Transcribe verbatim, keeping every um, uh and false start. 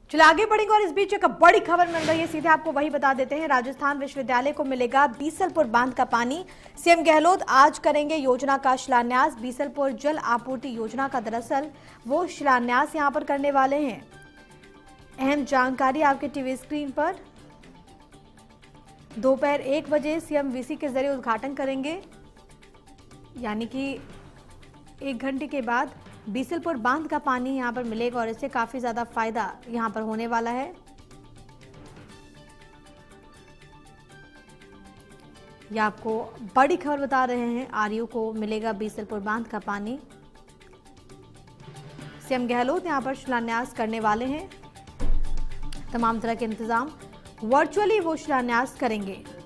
चलो आगे बढ़ेंगे और इस बीच एक बड़ी खबर मिल रही है, सीधे आपको वही बता देते हैं। राजस्थान विश्वविद्यालय को मिलेगा बीसलपुर बांध का पानी। सीएम गहलोत आज करेंगे योजना का शिलान्यास। बीसलपुर जल आपूर्ति योजना का दरअसल वो शिलान्यास यहां पर करने वाले हैं। अहम जानकारी आपके टीवी स्क्रीन पर। दोपहर एक बजे सीएम वीसी के जरिए उद्घाटन करेंगे, यानी कि एक घंटे के बाद बीसलपुर बांध का पानी यहां पर मिलेगा और इससे काफी ज्यादा फायदा यहां पर होने वाला है। यह आपको बड़ी खबर बता रहे हैं, आरयू को मिलेगा बीसलपुर बांध का पानी। सीएम गहलोत यहां पर शिलान्यास करने वाले हैं। तमाम तरह के इंतजाम वर्चुअली वो शिलान्यास करेंगे।